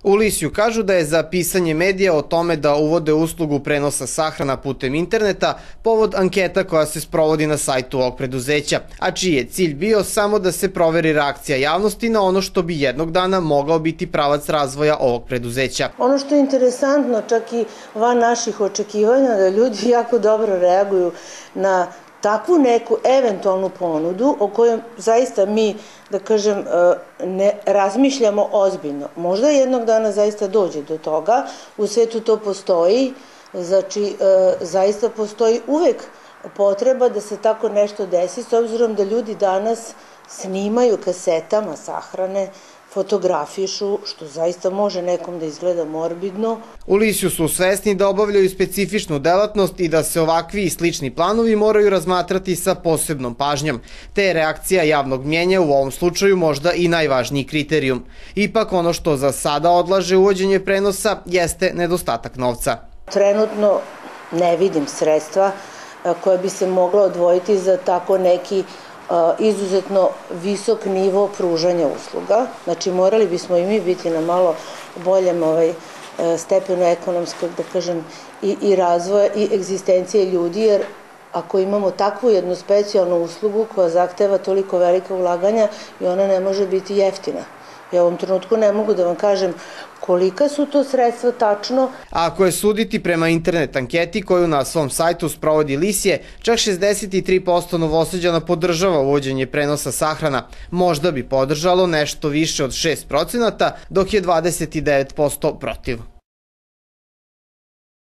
U Lisju kažu da je za pisanje medija o tome da uvode uslugu prenosa sahrana putem interneta povod anketa koja se sprovodi na sajtu ovog preduzeća, a čiji je cilj bio samo da se proveri reakcija javnosti na ono što bi jednog dana mogao biti pravac razvoja ovog preduzeća. Ono što je interesantno, čak i van naših očekivanja, da ljudi jako dobro reaguju na takvu neku eventualnu ponudu o kojoj zaista mi, da kažem, ne razmišljamo ozbiljno. Možda jednog dana zaista dođe do toga, u svetu to postoji, znači zaista postoji uvek potreba da se tako nešto desi, s obzirom da ljudi danas snimaju kasetama sahrane, fotografišu, što zaista može nekom da izgleda morbidno. U Lisju su svesni da obavljaju specifičnu delatnost i da se ovakvi i slični planovi moraju razmatrati sa posebnom pažnjom, te je reakcija javnog mnjenja u ovom slučaju možda i najvažniji kriterijum. Ipak ono što za sada odlaže uvođenje prenosa jeste nedostatak novca. Trenutno ne vidim sredstva koja bi se mogla odvojiti za tako neki izuzetno visok nivo pružanja usluga. Znači, morali bismo i mi biti na malo boljem stepenu ekonomskog, da kažem, i razvoja i egzistencije ljudi, jer ako imamo takvu jednu specijalnu uslugu koja zahteva toliko velika ulaganja i ona ne može biti jeftina. Ja u ovom trenutku ne mogu da vam kažem kolika su to sredstva tačno. Ako je suditi prema internet anketi koju na svom sajtu sprovodi Lisje, čak 63% Novosađana podržava uvođenje prenosa sahrana. Možda bi podržalo nešto više od 6%, dok je 29% protiv.